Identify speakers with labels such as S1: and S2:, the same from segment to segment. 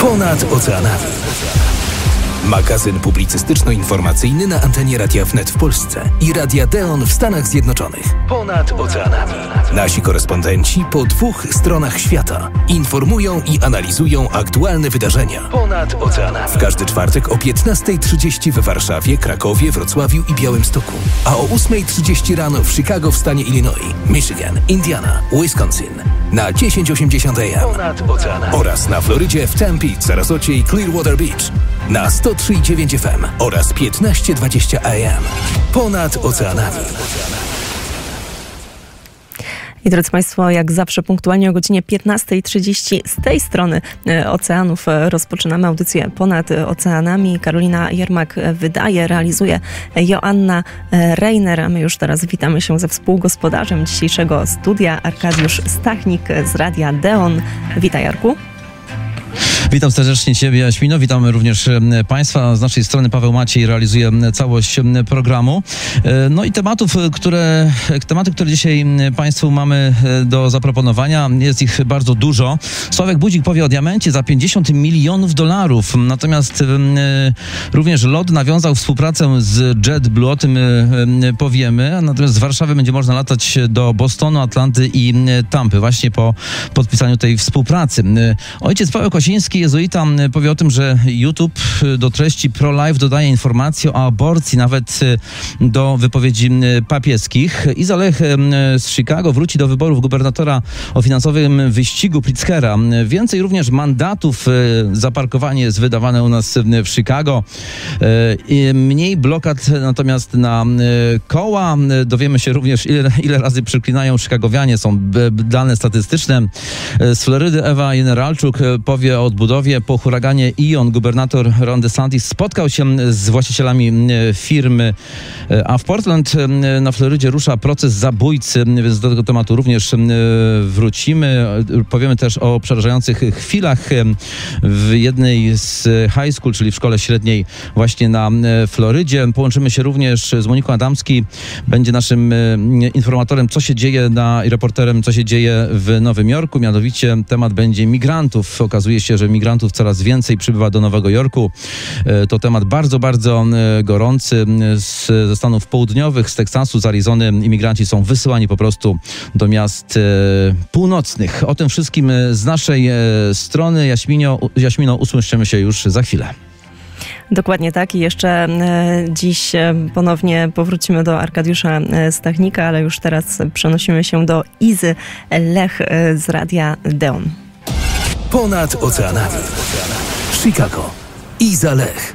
S1: Ponad oceanami. Magazyn publicystyczno-informacyjny na antenie Radia Wnet w Polsce i Radia Deon w Stanach Zjednoczonych. Ponad oceanami. Nasi korespondenci po 2 stronach świata informują i analizują aktualne wydarzenia. Ponad oceanami. W każdy czwartek o 15:30 w Warszawie, Krakowie, Wrocławiu i Białymstoku. A o 8:30 rano w Chicago w stanie Illinois, Michigan, Indiana, Wisconsin. Na 1080 AM. Ponad oceanami. Oraz na Florydzie w Tempe, Sarasocie i Clearwater Beach. Na 103,9 FM oraz 15:20 AM. Ponad oceanami.
S2: I drodzy Państwo, jak zawsze punktualnie o godzinie 15:30 z tej strony oceanów rozpoczynamy audycję Ponad oceanami. Karolina Jermak wydaje, realizuje Joanna Reiner, a my już teraz witamy się ze współgospodarzem dzisiejszego studia, Arkadiusz Stachnik z Radia Deon. Witaj, Jarku.
S3: Witam serdecznie Ciebie, Jaśmino. Witamy również Państwa. Z naszej strony Paweł Maciej realizuje całość programu. No i tematy, które dzisiaj Państwu mamy do zaproponowania, jest ich bardzo dużo. Sławek Budzik powie o diamencie za $50 milionów. Natomiast również LOT nawiązał współpracę z JetBlue, o tym powiemy. Natomiast z Warszawy będzie można latać do Bostonu, Atlanty i Tampy właśnie po podpisaniu tej współpracy. Ojciec Paweł Kosiński, jezuita, powie o tym, że YouTube do treści pro-life dodaje informacje o aborcji, nawet do wypowiedzi papieskich. Iza Lech z Chicago wróci do wyborów gubernatora o finansowym wyścigu Pritzkera. Więcej również mandatów za parkowanie jest wydawane u nas w Chicago. Mniej blokad natomiast na koła. Dowiemy się również, ile razy przeklinają Chicagowianie. Są dane statystyczne. Z Florydy Ewa Generalczuk powie o odbudowie. Po huraganie Ian gubernator Ron DeSantis spotkał się z właścicielami firmy, a w Portland na Florydzie rusza proces zabójcy, więc do tego tematu również wrócimy. Powiemy też o przerażających chwilach w jednej z high school, czyli w szkole średniej właśnie na Florydzie. Połączymy się również z Moniką Adamski, będzie naszym informatorem, co się dzieje i reporterem, co się dzieje w Nowym Jorku. Mianowicie temat będzie migrantów. Okazuje się, że migrantów coraz więcej przybywa do Nowego Jorku. To temat bardzo, bardzo gorący. Ze Stanów Południowych, z Teksasu, z Arizony imigranci są wysyłani po prostu do miast północnych. O tym wszystkim z naszej strony. Jaśmino, usłyszymy się już za chwilę.
S2: Dokładnie tak i jeszcze dziś ponownie powrócimy do Arkadiusza Stachnika, ale już teraz przenosimy się do Izy Lech z Radia Deon.
S1: Ponad oceanami. Chicago. Iza Lech.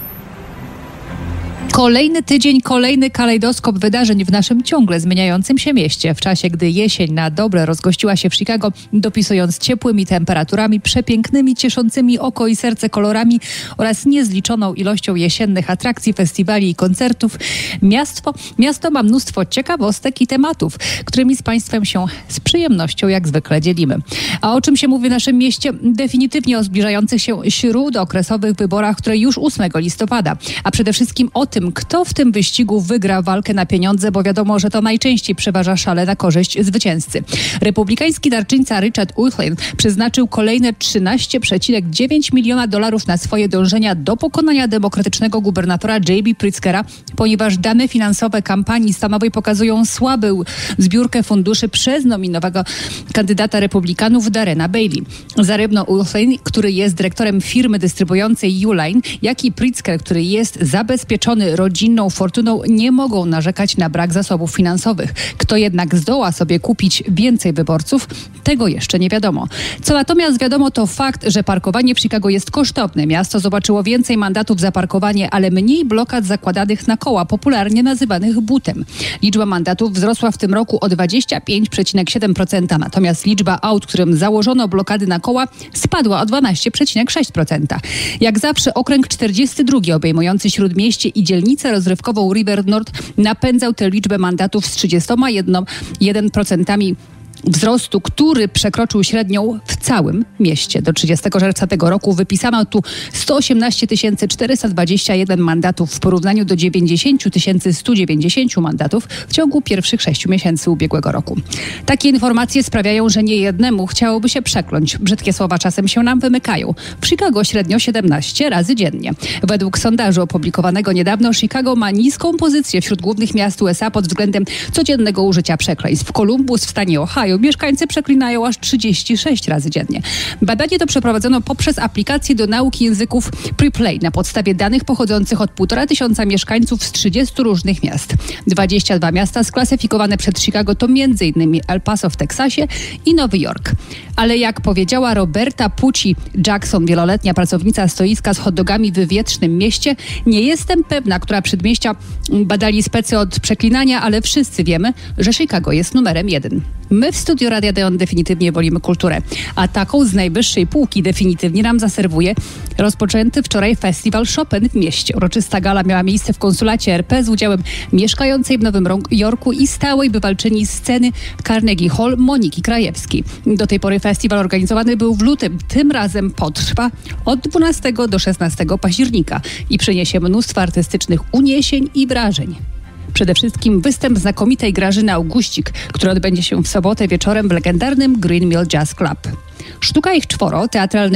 S4: Kolejny tydzień, kolejny kalejdoskop wydarzeń w naszym ciągle zmieniającym się mieście. W czasie, gdy jesień na dobre rozgościła się w Chicago, dopisując ciepłymi temperaturami, przepięknymi, cieszącymi oko i serce kolorami oraz niezliczoną ilością jesiennych atrakcji, festiwali i koncertów, miasto ma mnóstwo ciekawostek i tematów, którymi z Państwem się z przyjemnością jak zwykle dzielimy. A o czym się mówi w naszym mieście? Definitywnie o zbliżających się śródokresowych wyborach, które już 8 listopada, a przede wszystkim o tym, kto w tym wyścigu wygra walkę na pieniądze, bo wiadomo, że to najczęściej przeważa szale na korzyść zwycięzcy. Republikański darczyńca Richard Uihlein przeznaczył kolejne $13,9 miliona na swoje dążenia do pokonania demokratycznego gubernatora J.B. Pritzkera, ponieważ dane finansowe kampanii stanowej pokazują słabą zbiórkę funduszy przez nominowanego kandydata republikanów Darrena Bailey. Zarówno Uihlein, który jest dyrektorem firmy dystrybuującej Uline, jak i Pritzker, który jest zabezpieczony rodzinną fortuną, nie mogą narzekać na brak zasobów finansowych. Kto jednak zdoła sobie kupić więcej wyborców, tego jeszcze nie wiadomo. Co natomiast wiadomo, to fakt, że parkowanie w Chicago jest kosztowne. Miasto zobaczyło więcej mandatów za parkowanie, ale mniej blokad zakładanych na koła, popularnie nazywanych butem. Liczba mandatów wzrosła w tym roku o 25,7%, natomiast liczba aut, którym założono blokady na koła, spadła o 12,6%. Jak zawsze okręg 42, obejmujący Śródmieście i dzielnicę rozrywkową River North, napędzał tę liczbę mandatów z 31% wzrostu, który przekroczył średnią w całym mieście. Do 30 czerwca tego roku wypisano tu 118 421 mandatów w porównaniu do 90 190 mandatów w ciągu pierwszych 6 miesięcy ubiegłego roku. Takie informacje sprawiają, że niejednemu chciałoby się przekląć. Brzydkie słowa czasem się nam wymykają. W Chicago średnio 17 razy dziennie. Według sondażu opublikowanego niedawno Chicago ma niską pozycję wśród głównych miast USA pod względem codziennego użycia przekleństw. W Columbus w stanie Ohio mieszkańcy przeklinają aż 36 razy dziennie. Badanie to przeprowadzono poprzez aplikację do nauki języków Preplay na podstawie danych pochodzących od 1500 mieszkańców z 30 różnych miast. 22 miasta sklasyfikowane przed Chicago to m.in. El Paso w Teksasie i Nowy Jork. Ale jak powiedziała Roberta Pucci Jackson, wieloletnia pracownica stoiska z hot dogami w wietrznym mieście, nie jestem pewna, która przedmieścia badali specy od przeklinania, ale wszyscy wiemy, że Chicago jest numerem 1. My w studiu Radia Deon definitywnie wolimy kulturę, a taką z najwyższej półki definitywnie nam zaserwuje rozpoczęty wczoraj festiwal Chopin w mieście. Uroczysta gala miała miejsce w konsulacie RP z udziałem mieszkającej w Nowym Jorku i stałej bywalczyni sceny Carnegie Hall Moniki Krajewskiej. Do tej pory festiwal organizowany był w lutym. Tym razem potrwa od 12 do 16 października i przyniesie mnóstwo artystycznych uniesień i wrażeń. Przede wszystkim występ znakomitej Grażyny Auguścik, który odbędzie się w sobotę wieczorem w legendarnym Green Mill Jazz Club. Sztuka ich 4, teatralny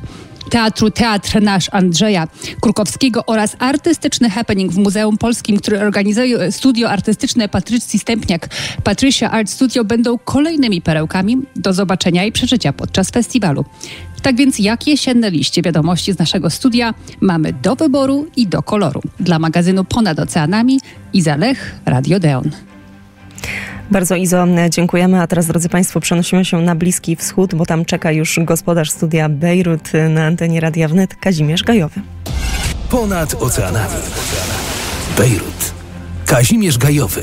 S4: Teatr Nasz Andrzeja Krukowskiego oraz artystyczny happening w Muzeum Polskim, który organizuje studio artystyczne Patrycji Stępniak, Patricia Art Studio, będą kolejnymi perełkami do zobaczenia i przeżycia podczas festiwalu. Tak więc jak jesienne liście wiadomości z naszego studia mamy do wyboru i do koloru. Dla magazynu Ponad Oceanami Iza Lech, Radio Deon.
S2: Bardzo, Izo, dziękujemy. A teraz, drodzy Państwo, przenosimy się na Bliski Wschód, bo tam czeka już gospodarz studia Bejrut na antenie Radia Wnet, Kazimierz Gajowy.
S1: Ponad oceanami. Bejrut. Kazimierz Gajowy.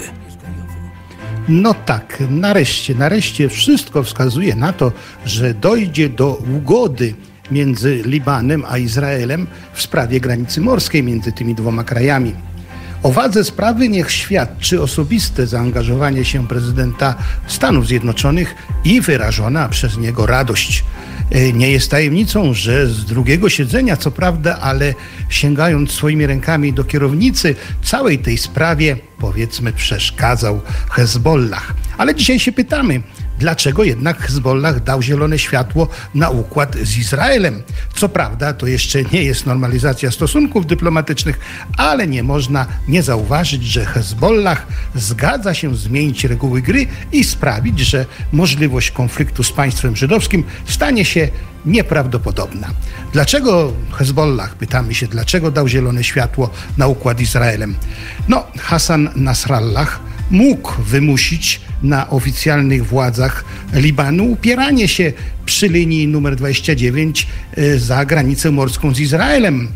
S5: No tak, nareszcie wszystko wskazuje na to, że dojdzie do ugody między Libanem a Izraelem w sprawie granicy morskiej między tymi dwoma krajami. O wadze sprawy niech świadczy osobiste zaangażowanie się prezydenta Stanów Zjednoczonych i wyrażona przez niego radość. Nie jest tajemnicą, że z drugiego siedzenia, co prawda, ale sięgając swoimi rękami do kierownicy całej tej sprawie, powiedzmy, przeszkadzał Hezbollah. Ale dzisiaj się pytamy, dlaczego jednak Hezbollah dał zielone światło na układ z Izraelem? Co prawda, to jeszcze nie jest normalizacja stosunków dyplomatycznych, ale nie można nie zauważyć, że Hezbollah zgadza się zmienić reguły gry i sprawić, że możliwość konfliktu z państwem żydowskim stanie się nieprawdopodobna. Dlaczego Hezbollah, pytamy się, dlaczego dał zielone światło na układ z Izraelem? No, Hassan Nasrallah mógł wymusić na oficjalnych władzach Libanu upieranie się przy linii numer 29 za granicę morską z Izraelem.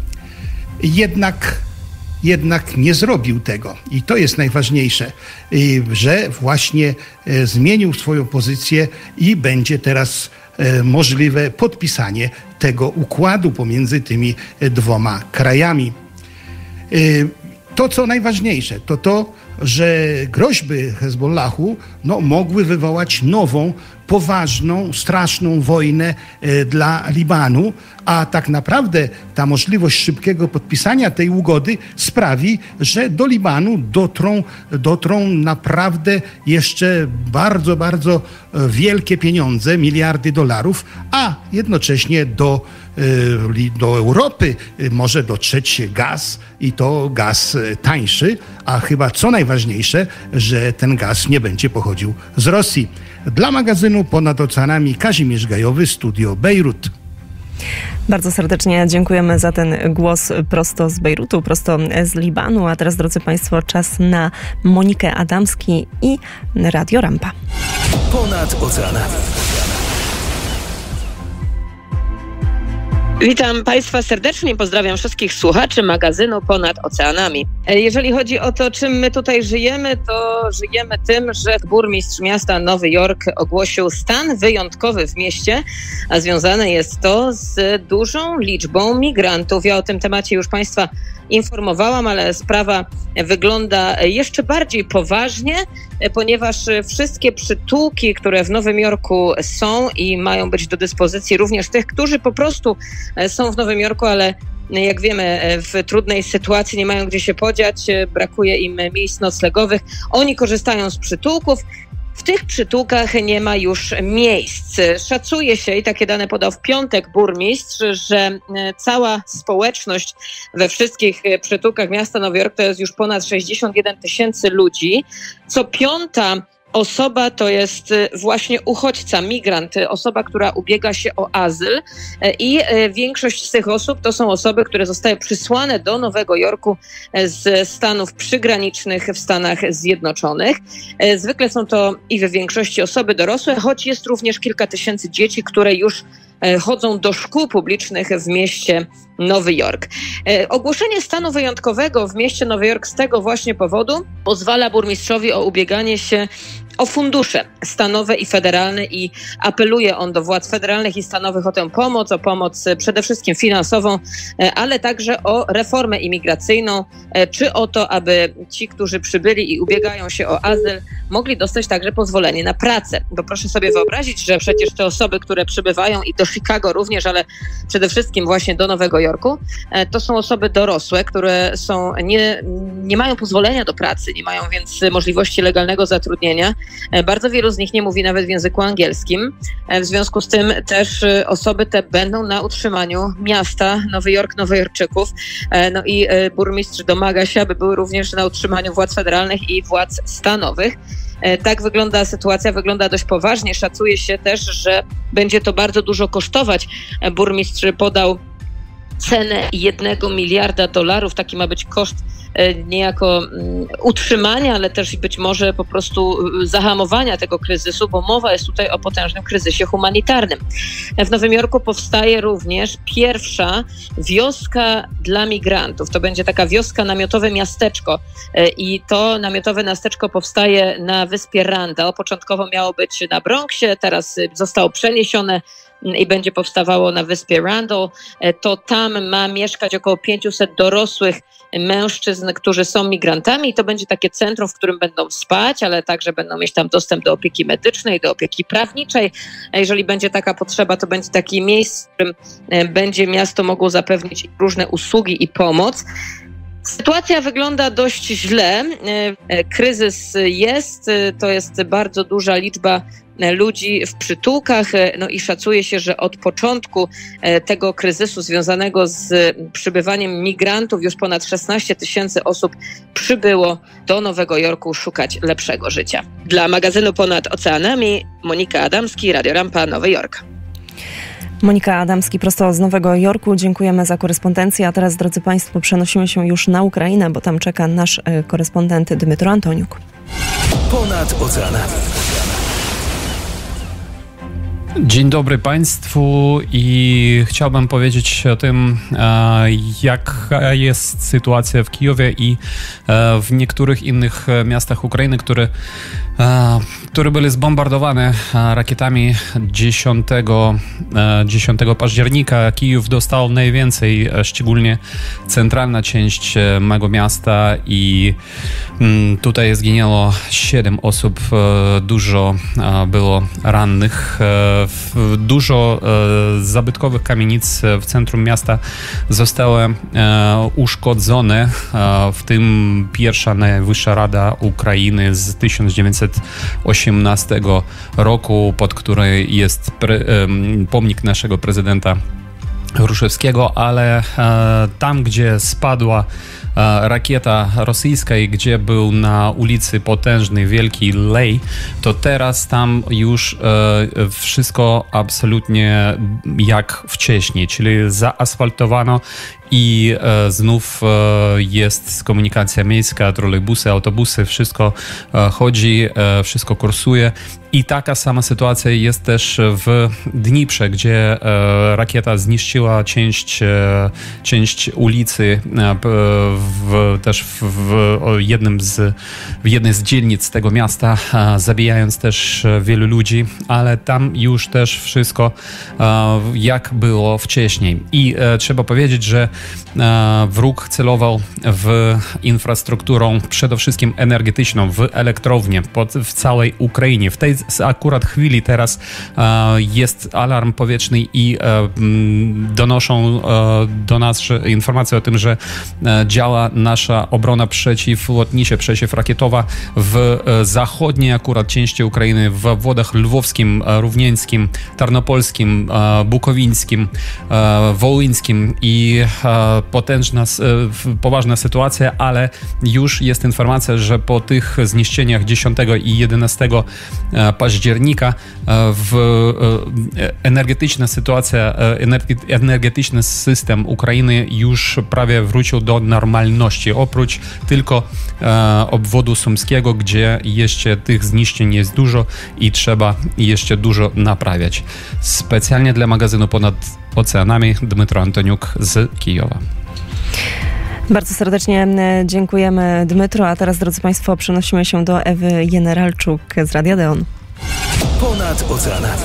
S5: Jednak nie zrobił tego. I to jest najważniejsze, że właśnie zmienił swoją pozycję i będzie teraz możliwe podpisanie tego układu pomiędzy tymi dwoma krajami. To, co najważniejsze, to, że groźby Hezbollahu mogły wywołać nową, poważną, straszną wojnę dla Libanu, a tak naprawdę ta możliwość szybkiego podpisania tej ugody sprawi, że do Libanu dotrą naprawdę jeszcze bardzo, bardzo wielkie pieniądze, miliardy dolarów, a jednocześnie do Europy może dotrzeć gaz i to gaz tańszy, a chyba co najważniejsze, że ten gaz nie będzie pochodził z Rosji. Dla magazynu Ponad Oceanami Kazimierz Gajowy, Studio Bejrut.
S2: Bardzo serdecznie dziękujemy za ten głos prosto z Bejrutu, prosto z Libanu. A teraz, drodzy Państwo, czas na Monikę Adamski i Radio Rampa.
S1: Ponad Oceanami.
S6: Witam Państwa serdecznie, pozdrawiam wszystkich słuchaczy magazynu Ponad Oceanami. Jeżeli chodzi o to, czym my tutaj żyjemy, to żyjemy tym, że burmistrz miasta Nowy Jork ogłosił stan wyjątkowy w mieście, a związane jest to z dużą liczbą migrantów. Ja o tym temacie już Państwa informowałam, ale sprawa wygląda jeszcze bardziej poważnie, ponieważ wszystkie przytułki, które w Nowym Jorku są i mają być do dyspozycji również tych, którzy po prostu są w Nowym Jorku, ale jak wiemy, w trudnej sytuacji nie mają gdzie się podziać, brakuje im miejsc noclegowych. Oni korzystają z przytułków. W tych przytułkach nie ma już miejsc. Szacuje się, i takie dane podał w piątek burmistrz, że cała społeczność we wszystkich przytułkach miasta Nowy Jork to jest już ponad 61 000 ludzi. Co piąta osoba to jest właśnie uchodźca, migrant, osoba, która ubiega się o azyl i większość z tych osób to są osoby, które zostały przysłane do Nowego Jorku z stanów przygranicznych w Stanach Zjednoczonych. Zwykle są to i w większości osoby dorosłe, choć jest również kilka tysięcy dzieci, które już chodzą do szkół publicznych w mieście Nowy Jork. Ogłoszenie stanu wyjątkowego w mieście Nowy Jork z tego właśnie powodu pozwala burmistrzowi o ubieganie się o fundusze stanowe i federalne i apeluje on do władz federalnych i stanowych o tę pomoc, o pomoc przede wszystkim finansową, ale także o reformę imigracyjną, czy o to, aby ci, którzy przybyli i ubiegają się o azyl, mogli dostać także pozwolenie na pracę. Bo proszę sobie wyobrazić, że przecież te osoby, które przybywają i do Chicago również, ale przede wszystkim właśnie do Nowego Jorku, to są osoby dorosłe, które nie mają pozwolenia do pracy, nie mają więc możliwości legalnego zatrudnienia. Bardzo wielu z nich nie mówi nawet w języku angielskim. W związku z tym też osoby te będą na utrzymaniu miasta Nowy Jork, Nowojorczyków. No i burmistrz domaga się, aby były również na utrzymaniu władz federalnych i władz stanowych. Tak wygląda sytuacja, wygląda dość poważnie. Szacuje się też, że będzie to bardzo dużo kosztować. Burmistrz podał cenę $1 miliarda. Taki ma być koszt niejako utrzymania, ale też być może po prostu zahamowania tego kryzysu, bo mowa jest tutaj o potężnym kryzysie humanitarnym. W Nowym Jorku powstaje również pierwsza wioska dla migrantów. To będzie taka wioska, namiotowe miasteczko i to namiotowe miasteczko powstaje na wyspie Randall. Początkowo miało być na Bronxie, teraz zostało przeniesione i będzie powstawało na wyspie Randall. To tam ma mieszkać około 500 dorosłych mężczyzn, którzy są migrantami i to będzie takie centrum, w którym będą spać, ale także będą mieć tam dostęp do opieki medycznej, do opieki prawniczej. A jeżeli będzie taka potrzeba, to będzie takie miejsce, w którym będzie miasto mogło zapewnić różne usługi i pomoc. Sytuacja wygląda dość źle. Kryzys to jest bardzo duża liczba ludzi w przytułkach, no i szacuje się, że od początku tego kryzysu związanego z przybywaniem migrantów już ponad 16 000 osób przybyło do Nowego Jorku szukać lepszego życia. Dla magazynu Ponad Oceanami Monika Adamski, Radio Rampa, Nowy Jork.
S2: Monika Adamski prosto z Nowego Jorku. Dziękujemy za korespondencję. A teraz, drodzy Państwo, przenosimy się już na Ukrainę, bo tam czeka nasz korespondent Dmytro Antoniuk.
S1: Ponad Oceanami.
S7: Dzień dobry Państwu i chciałbym powiedzieć o tym, jaka jest sytuacja w Kijowie i w niektórych innych miastach Ukrainy, które były zbombardowane rakietami 10 października. Kijów dostał najwięcej, szczególnie centralna część mego miasta i tutaj zginęło 7 osób, dużo było rannych. Dużo zabytkowych kamienic w centrum miasta zostały uszkodzone, w tym pierwsza Najwyższa Rada Ukrainy z 1918 roku, pod której jest pomnik naszego prezydenta Hruszewskiego, ale tam, gdzie spadła rakieta rosyjska i gdzie był na ulicy potężny, wielki lej, to teraz tam już wszystko absolutnie jak wcześniej, czyli zaasfaltowano i znów jest komunikacja miejska, trolejbusy, autobusy, wszystko chodzi, wszystko kursuje. I taka sama sytuacja jest też w Dniprze, gdzie rakieta zniszczyła część ulicy też w jednej z dzielnic tego miasta, zabijając też wielu ludzi, ale tam już też wszystko jak było wcześniej. I trzeba powiedzieć, że wróg celował w infrastrukturę przede wszystkim energetyczną, w elektrownię w całej Ukrainie. W tej akurat chwili teraz jest alarm powietrzny i donoszą do nas informacje o tym, że działa nasza obrona przeciwlotnicza, przeciwrakietowa w zachodniej akurat części Ukrainy, w obwodach lwowskim, równieńskim, tarnopolskim, bukowińskim, wołyńskim i poważna sytuacja, ale już jest informacja, że po tych zniszczeniach 10 i 11 października energetyczna sytuacja, energetyczny system Ukrainy już prawie wrócił do normalności, oprócz tylko obwodu sumskiego, gdzie jeszcze tych zniszczeń jest dużo i trzeba jeszcze dużo naprawiać. Specjalnie dla magazynu Ponad Oceanami Dmytro Antoniuk z Kijowa.
S2: Bardzo serdecznie dziękujemy, Dmytro, a teraz, drodzy Państwo, przenosimy się do Ewy Jeneralczuk z Radia Deon.
S1: Ponad Oceanami.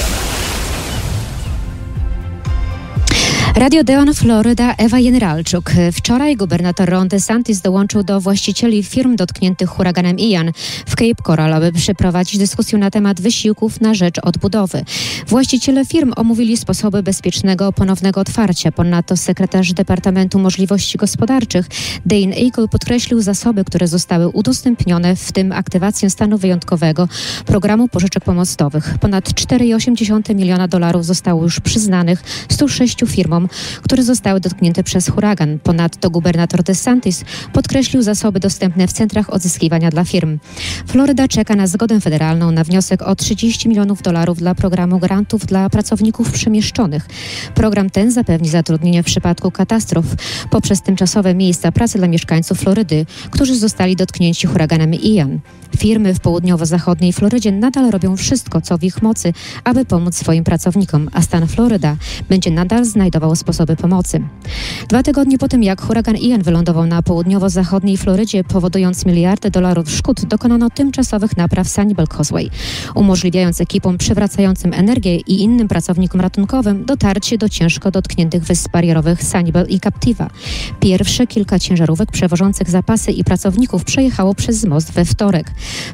S8: Radio Deon, Floryda, Ewa Jeneralczuk. Wczoraj gubernator Ron DeSantis dołączył do właścicieli firm dotkniętych huraganem Ian w Cape Coral, aby przeprowadzić dyskusję na temat wysiłków na rzecz odbudowy. Właściciele firm omówili sposoby bezpiecznego ponownego otwarcia. Ponadto sekretarz Departamentu Możliwości Gospodarczych Dane Eagle podkreślił zasoby, które zostały udostępnione, w tym aktywację stanu wyjątkowego programu pożyczek pomostowych. Ponad $4,8 miliona zostało już przyznanych 106 firmom, które zostały dotknięte przez huragan. Ponadto gubernator DeSantis podkreślił zasoby dostępne w centrach odzyskiwania dla firm. Floryda czeka na zgodę federalną na wniosek o $30 milionów dla programu grantów dla pracowników przemieszczonych. Program ten zapewni zatrudnienie w przypadku katastrof poprzez tymczasowe miejsca pracy dla mieszkańców Florydy, którzy zostali dotknięci huraganem Ian. Firmy w południowo-zachodniej Florydzie nadal robią wszystko, co w ich mocy, aby pomóc swoim pracownikom, a stan Floryda będzie nadal znajdował sposoby pomocy. 2 tygodnie po tym, jak huragan Ian wylądował na południowo-zachodniej Florydzie, powodując $miliardy szkód, dokonano tymczasowych napraw Sanibel Causeway, umożliwiając ekipom przywracającym energię i innym pracownikom ratunkowym dotarcie do ciężko dotkniętych wysp barierowych Sanibel i Captiva. Pierwsze kilka ciężarówek przewożących zapasy i pracowników przejechało przez most we wtorek.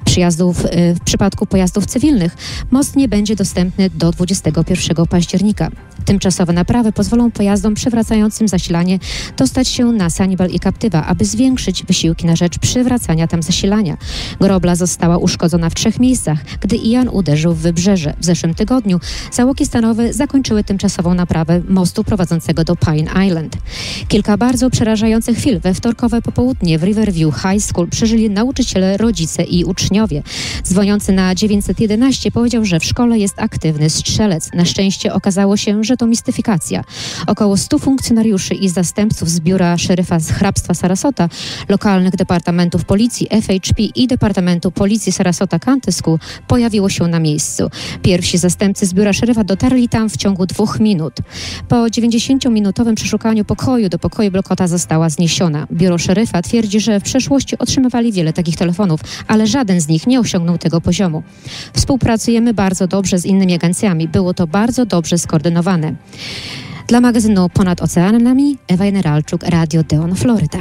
S8: W przypadku pojazdów cywilnych most nie będzie dostępny do 21 października. Tymczasowe naprawy pozwolą pojazdom przywracającym zasilanie dostać się na Sanibel i Captiva, aby zwiększyć wysiłki na rzecz przywracania tam zasilania. Grobla została uszkodzona w 3 miejscach, gdy Ian uderzył w wybrzeże. W zeszłym tygodniu załogi stanowe zakończyły tymczasową naprawę mostu prowadzącego do Pine Island. Kilka bardzo przerażających chwil we wtorkowe popołudnie w Riverview High School przeżyli nauczyciele, rodzice i uczniowie. Dzwoniący na 911 powiedział, że w szkole jest aktywny strzelec. Na szczęście okazało się, że to mistyfikacja. Około 100 funkcjonariuszy i zastępców z biura szeryfa z hrabstwa Sarasota, lokalnych departamentów policji FHP i Departamentu Policji Sarasota County School pojawiło się na miejscu. Pierwsi zastępcy z biura szeryfa dotarli tam w ciągu 2 minut. Po 90-minutowym przeszukaniu do pokoju blokada została zniesiona. Biuro szeryfa twierdzi, że w przeszłości otrzymywali wiele takich telefonów, ale żaden z nich nie osiągnął tego poziomu. Współpracujemy bardzo dobrze z innymi agencjami. Było to bardzo dobrze skoordynowane. Dla magazynu Ponad Oceanami Ewa Jeneralczuk, Radio Deon, Floryda.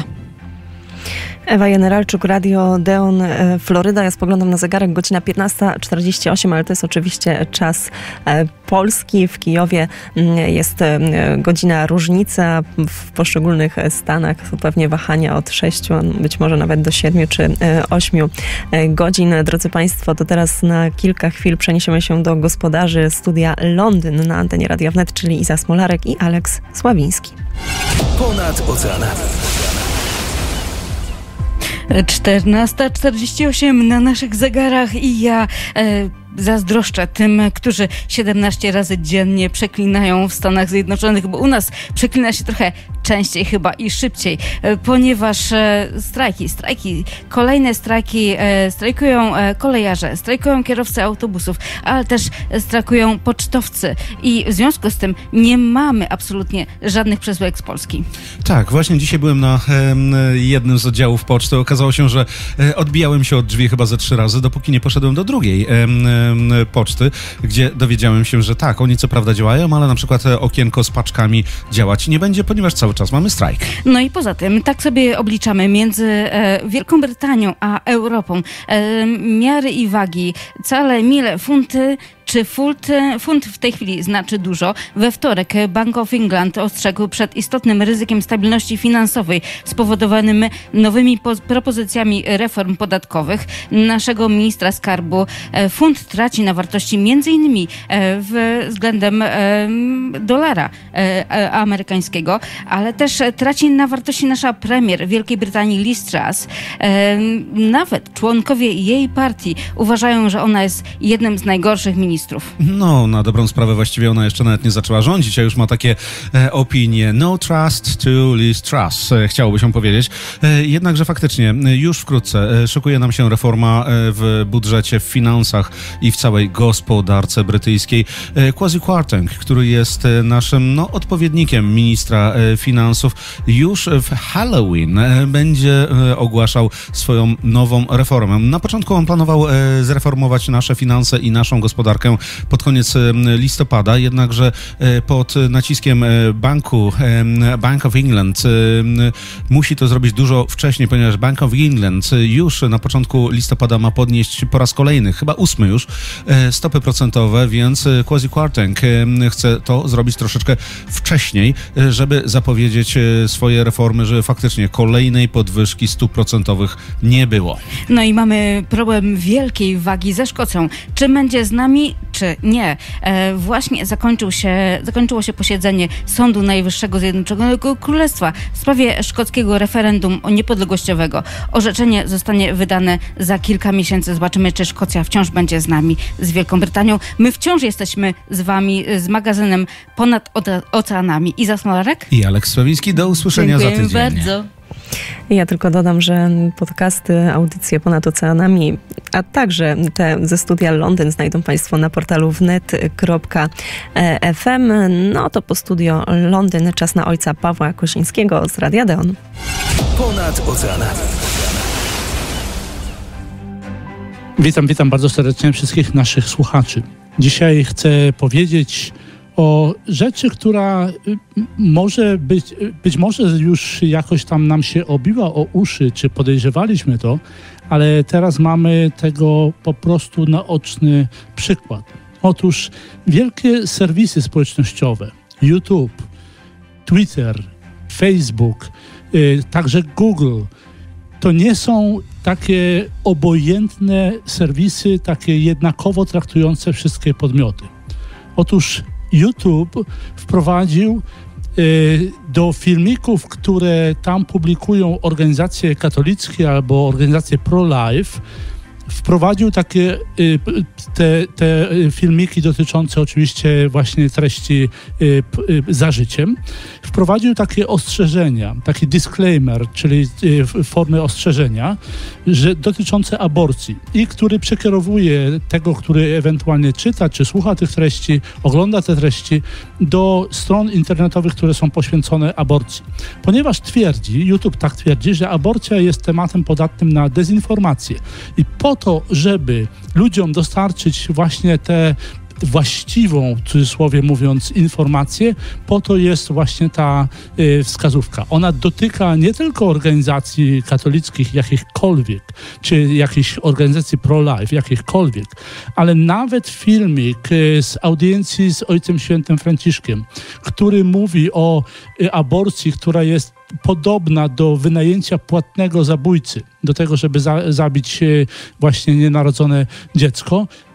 S2: Ewa Jeneralczuk, Radio Deon, Floryda. Ja spoglądam na zegarek, godzina 15:48, ale to jest oczywiście czas polski. W Kijowie jest godzina różnica. W poszczególnych stanach są pewnie wahania od 6, być może nawet do 7 czy 8 godzin. Drodzy Państwo, to teraz na kilka chwil przeniesiemy się do gospodarzy studia Londyn na antenie Radia Wnet, czyli Iza Smolarek i Aleks Sławiński.
S1: Ponad Oceanami.
S9: 14:48 na naszych zegarach i ja zazdroszczę tym, którzy 17 razy dziennie przeklinają w Stanach Zjednoczonych, bo u nas przeklina się trochę częściej chyba i szybciej, ponieważ kolejne strajki, strajkują kolejarze, strajkują kierowcy autobusów, ale też strajkują pocztowcy i w związku z tym nie mamy absolutnie żadnych przesyłek z Polski.
S10: Tak, właśnie dzisiaj byłem na jednym z oddziałów poczty. Okazało się, że odbijałem się od drzwi chyba ze 3 razy, dopóki nie poszedłem do drugiej poczty, gdzie dowiedziałem się, że tak, oni co prawda działają, ale na przykład okienko z paczkami działać nie będzie, ponieważ cały czas mamy strajk.
S9: No i poza tym, tak sobie obliczamy między Wielką Brytanią a Europą miary i wagi, cale, mile, funty, czy funt w tej chwili znaczy dużo. We wtorek Bank of England ostrzegł przed istotnym ryzykiem stabilności finansowej spowodowanym nowymi propozycjami reform podatkowych naszego ministra skarbu. Funt traci na wartości m.in. względem dolara amerykańskiego, ale też traci na wartości nasza premier Wielkiej Brytanii Liz Truss. Nawet członkowie jej partii uważają, że ona jest jednym z najgorszych ministrów.
S10: No, na dobrą sprawę właściwie ona jeszcze nawet nie zaczęła rządzić, a już ma takie opinie. No trust to Liz Truss, chciałoby się powiedzieć. Jednakże faktycznie już wkrótce szykuje nam się reforma w budżecie, w finansach i w całej gospodarce brytyjskiej. Kwasi Kwarteng, który jest naszym odpowiednikiem ministra finansów, już w Halloween będzie ogłaszał swoją nową reformę. Na początku on planował zreformować nasze finanse i naszą gospodarkę pod koniec listopada, jednakże pod naciskiem Bank of England musi to zrobić dużo wcześniej, ponieważ Bank of England już na początku listopada ma podnieść po raz kolejny, chyba 8 już, stopy procentowe, więc Kwasi Kwarteng chce to zrobić troszeczkę wcześniej, żeby zapowiedzieć swoje reformy, żeby faktycznie kolejnej podwyżki stóp procentowych nie było.
S9: No i mamy problem wielkiej wagi ze Szkocją. Czy będzie z nami, czy nie? Właśnie zakończyło się posiedzenie Sądu Najwyższego Zjednoczonego Królestwa w sprawie szkockiego referendum niepodległościowego. Orzeczenie zostanie wydane za kilka miesięcy. Zobaczymy, czy Szkocja wciąż będzie z nami, z Wielką Brytanią. My wciąż jesteśmy z wami, z magazynem Ponad Oceanami. Iza Smolarek
S10: i Aleks Sławiński. Do usłyszenia za tydzień.
S9: Dziękuję bardzo.
S2: Ja tylko dodam, że podcasty, audycje Ponad Oceanami, a także te ze studia Londyn znajdą Państwo na portalu wnet.fm. No to po studio Londyn czas na ojca Pawła Kosińskiego z Radia Deon.
S1: Ponad Oceanami.
S11: Witam bardzo serdecznie wszystkich naszych słuchaczy. Dzisiaj chcę powiedzieć o rzeczy, która być może już jakoś tam nam się obiła o uszy, czy podejrzewaliśmy to, ale teraz mamy tego po prostu naoczny przykład. Otóż wielkie serwisy społecznościowe, YouTube, Twitter, Facebook, także Google, to nie są takie obojętne serwisy, takie jednakowo traktujące wszystkie podmioty. Otóż YouTube wprowadził do filmików, które tam publikują organizacje katolickie albo organizacje pro-life, wprowadził takie te filmiki dotyczące oczywiście właśnie treści za życiem. Wprowadził takie ostrzeżenia, taki disclaimer, czyli formy ostrzeżenia, że dotyczące aborcji i który przekierowuje tego, który ewentualnie czyta czy słucha tych treści, ogląda te treści do stron internetowych, które są poświęcone aborcji. Ponieważ YouTube tak twierdzi, że aborcja jest tematem podatnym na dezinformację i po to, żeby ludziom dostarczyć właśnie tę właściwą, w cudzysłowie mówiąc, informację, po to jest właśnie ta wskazówka. Ona dotyka nie tylko organizacji katolickich jakichkolwiek, czy jakichś organizacji pro-life, jakichkolwiek, ale nawet filmik z audiencji z Ojcem Świętym Franciszkiem, który mówi o aborcji, która jest podobna do wynajęcia płatnego zabójcy, do tego, żeby zabić właśnie nienarodzone dziecko,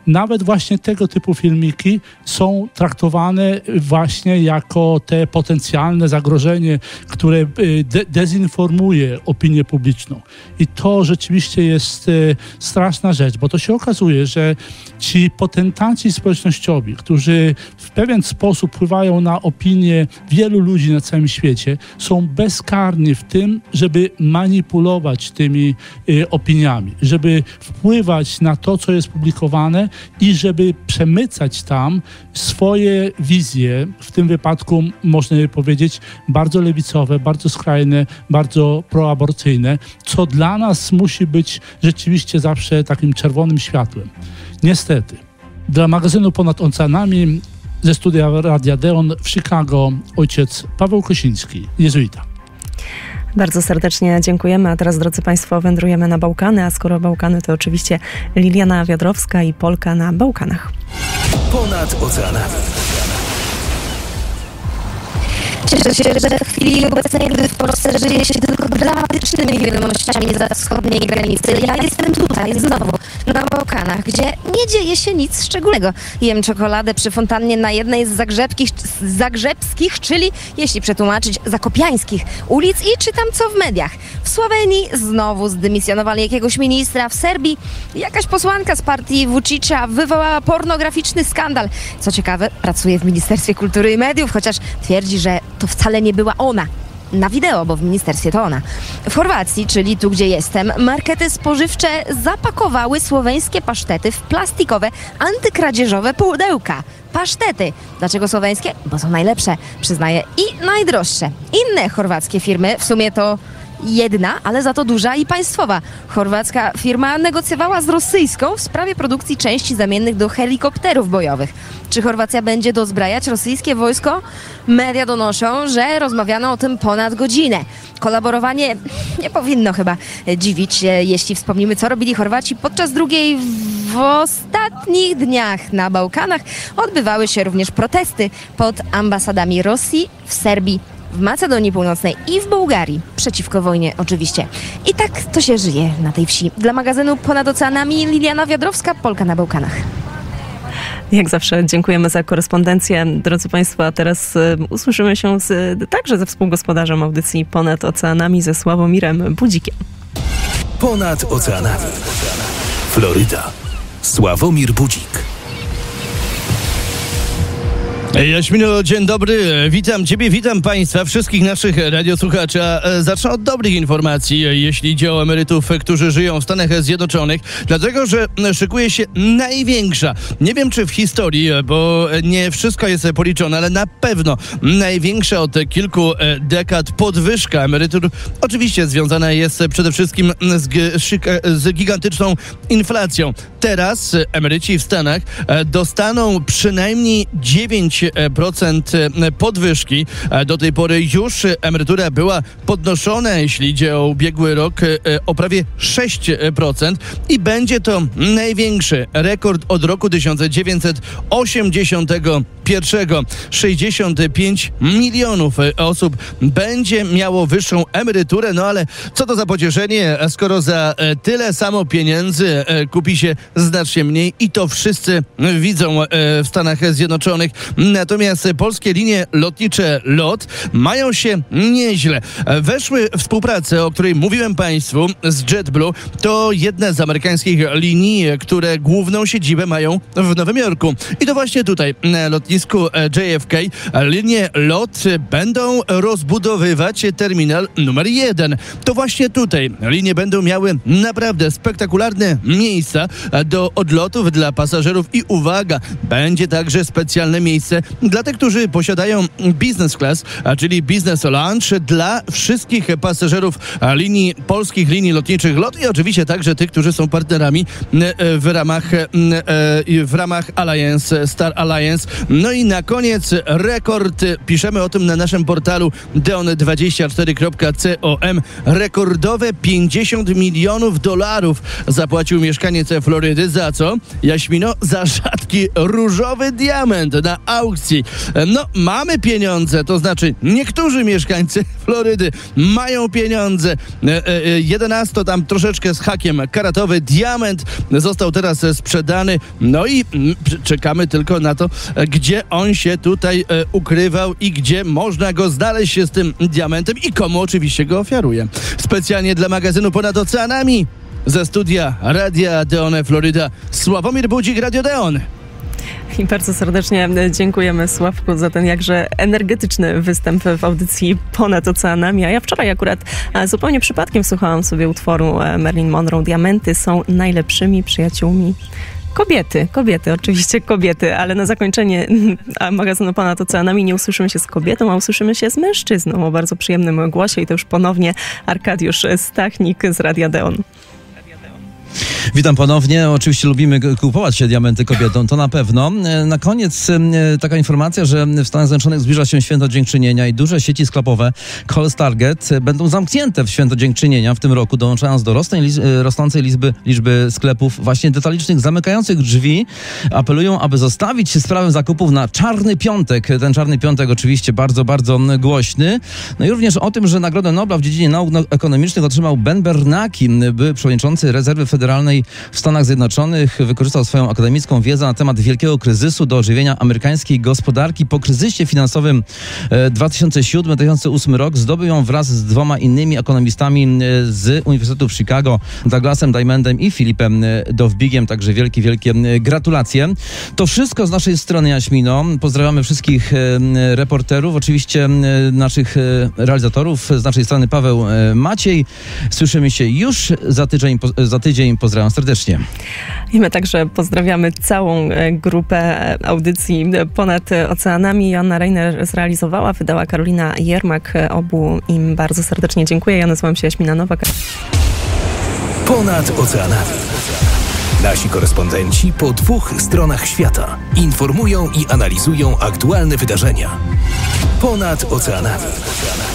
S11: nawet właśnie tego typu filmiki są traktowane właśnie jako te potencjalne zagrożenie, które dezinformuje opinię publiczną. I to rzeczywiście jest straszna rzecz, bo to się okazuje, że ci potentaci społecznościowi, którzy w pewien sposób wpływają na opinię wielu ludzi na całym świecie, są bezkarni w tym, żeby manipulować tymi opiniami, żeby wpływać na to, co jest publikowane i żeby przemycać tam swoje wizje, w tym wypadku można powiedzieć bardzo lewicowe, bardzo skrajne, bardzo proaborcyjne, co dla nas musi być rzeczywiście zawsze takim czerwonym światłem. Niestety, dla magazynu Ponad Oceanami ze studia Radia Deon w Chicago ojciec Paweł Kosiński, jezuita.
S2: Bardzo serdecznie dziękujemy, a teraz, drodzy Państwo, wędrujemy na Bałkany, a skoro Bałkany, to oczywiście Liliana Wiadrowska i Polka na Bałkanach.
S1: Ponad oceanami.
S12: Cieszę się, że w chwili obecnej, gdy w Polsce żyje się tylko dramatycznymi wiadomościami za wschodniej granicy, ja jestem tutaj znowu, na Bałkanach, gdzie nie dzieje się nic szczególnego. Jem czekoladę przy fontannie na jednej z zagrzebskich, czyli, jeśli przetłumaczyć, zakopiańskich ulic i czytam, co w mediach. W Słowenii znowu zdymisjonowali jakiegoś ministra. W Serbii jakaś posłanka z partii Vučića wywołała pornograficzny skandal. Co ciekawe, pracuje w Ministerstwie Kultury i Mediów, chociaż twierdzi, że to wcale nie była ona. Na wideo, bo w ministerstwie to ona. W Chorwacji, czyli tu, gdzie jestem, markety spożywcze zapakowały słoweńskie pasztety w plastikowe, antykradzieżowe pudełka. Pasztety. Dlaczego słoweńskie? Bo są najlepsze, przyznaję, i najdroższe. Inne chorwackie firmy, w sumie to jedna, ale za to duża i państwowa. Chorwacka firma negocjowała z rosyjską w sprawie produkcji części zamiennych do helikopterów bojowych. Czy Chorwacja będzie dozbrajać rosyjskie wojsko? Media donoszą, że rozmawiano o tym ponad godzinę. Kolaborowanie nie powinno chyba dziwić, jeśli wspomnimy, co robili Chorwaci podczas drugiej. W ostatnich dniach na Bałkanach odbywały się również protesty pod ambasadami Rosji, w Serbii, w Macedonii Północnej i w Bułgarii. Przeciwko wojnie oczywiście. I tak to się żyje na tej wsi. Dla magazynu Ponad Oceanami Liliana Wiadrowska, Polka na Bałkanach.
S2: Jak zawsze dziękujemy za korespondencję. Drodzy Państwo, a teraz usłyszymy się także ze współgospodarzem audycji Ponad Oceanami, ze Sławomirem Budzikiem.
S1: Ponad oceanami. Floryda. Sławomir Budzik.
S13: Jaśmino, dzień dobry, witam Ciebie, witam Państwa, wszystkich naszych radiosłuchaczy. Zacznę od dobrych informacji, jeśli idzie o emerytów, którzy żyją w Stanach Zjednoczonych, dlatego, że szykuje się największa, nie wiem czy w historii, bo nie wszystko jest policzone, ale na pewno największa od kilku dekad podwyżka emerytur. Oczywiście związana jest przede wszystkim z gigantyczną inflacją. Teraz emeryci w Stanach dostaną przynajmniej 9% podwyżki. Do tej pory już emerytura była podnoszona, jeśli idzie o ubiegły rok, o prawie 6% i będzie to największy rekord od roku 1981. 65 milionów osób będzie miało wyższą emeryturę, no ale co to za pocieszenie, skoro za tyle samo pieniędzy kupi się znacznie mniej i to wszyscy widzą w Stanach Zjednoczonych. Natomiast polskie linie lotnicze LOT mają się nieźle. Weszły w współpracę, o której mówiłem Państwu, z JetBlue. To jedna z amerykańskich linii, które główną siedzibę mają w Nowym Jorku. I to właśnie tutaj, na lotnisku JFK, linie LOT będą rozbudowywać terminal numer 1. To właśnie tutaj linie będą miały naprawdę spektakularne miejsca do odlotów dla pasażerów i uwaga, będzie także specjalne miejsce dla tych, którzy posiadają business class, czyli business lounge dla wszystkich pasażerów polskich linii lotniczych LOT i oczywiście także tych, którzy są partnerami w ramach Alliance, Star Alliance. No i na koniec rekord, piszemy o tym na naszym portalu deon24.com. Rekordowe $50 milionów zapłacił mieszkaniec Florydy. Za co? Jaśmino, za rzadki różowy diament na aukcji. No, mamy pieniądze, to znaczy niektórzy mieszkańcy Florydy mają pieniądze. 11 tam troszeczkę z hakiem karatowy diament został teraz sprzedany. No i czekamy tylko na to, gdzie on się tutaj ukrywał i gdzie można go znaleźć się z tym diamentem i komu oczywiście go ofiaruje. Specjalnie dla magazynu Ponad Oceanami ze studia Radia Deon Floryda Sławomir Budzik, Radio Deon.
S2: I bardzo serdecznie dziękujemy, Sławku, za ten jakże energetyczny występ w audycji Ponad Oceanami. A ja wczoraj akurat zupełnie przypadkiem słuchałam sobie utworu Marilyn Monroe. Diamenty są najlepszymi przyjaciółmi. Kobiety, oczywiście kobiety, ale na zakończenie magazynu Ponad Oceanami nie usłyszymy się z kobietą, a usłyszymy się z mężczyzną o bardzo przyjemnym głosie i to już ponownie Arkadiusz Stachnik z Radia Deon.
S3: Witam ponownie. Oczywiście lubimy kupować się diamenty kobietom, to na pewno. Na koniec taka informacja, że w Stanach Zjednoczonych zbliża się Święto Dziękczynienia i duże sieci sklepowe Kohl's Target będą zamknięte w Święto Dziękczynienia w tym roku, dołączając do rosnącej liczby sklepów właśnie detalicznych, zamykających drzwi. Apelują, aby zostawić sprawę zakupów na Czarny Piątek. Ten Czarny Piątek oczywiście bardzo, bardzo głośny. No i również o tym, że Nagrodę Nobla w dziedzinie nauk ekonomicznych otrzymał Ben Bernanke, były przewodniczący Rezerwy Federalnej w Stanach Zjednoczonych. Wykorzystał swoją akademicką wiedzę na temat wielkiego kryzysu do ożywienia amerykańskiej gospodarki. Po kryzysie finansowym 2007-2008 rok zdobył ją wraz z 2 innymi ekonomistami z Uniwersytetu w Chicago, Douglasem Diamondem i Philipem Dowbigiem. Także wielkie gratulacje. To wszystko z naszej strony, Jaśmino. Pozdrawiamy wszystkich reporterów, oczywiście naszych realizatorów. Z naszej strony Paweł Maciej. Słyszymy się już za tydzień. Pozdrawiam serdecznie.
S2: I my także pozdrawiamy całą grupę audycji Ponad Oceanami. Joanna Reiner zrealizowała, wydała Karolina Jermak. Obu im bardzo serdecznie dziękuję. Ja nazywam się Jaśmina Nowak.
S1: Ponad Oceanami. Nasi korespondenci po 2 stronach świata informują i analizują aktualne wydarzenia. Ponad Oceanami.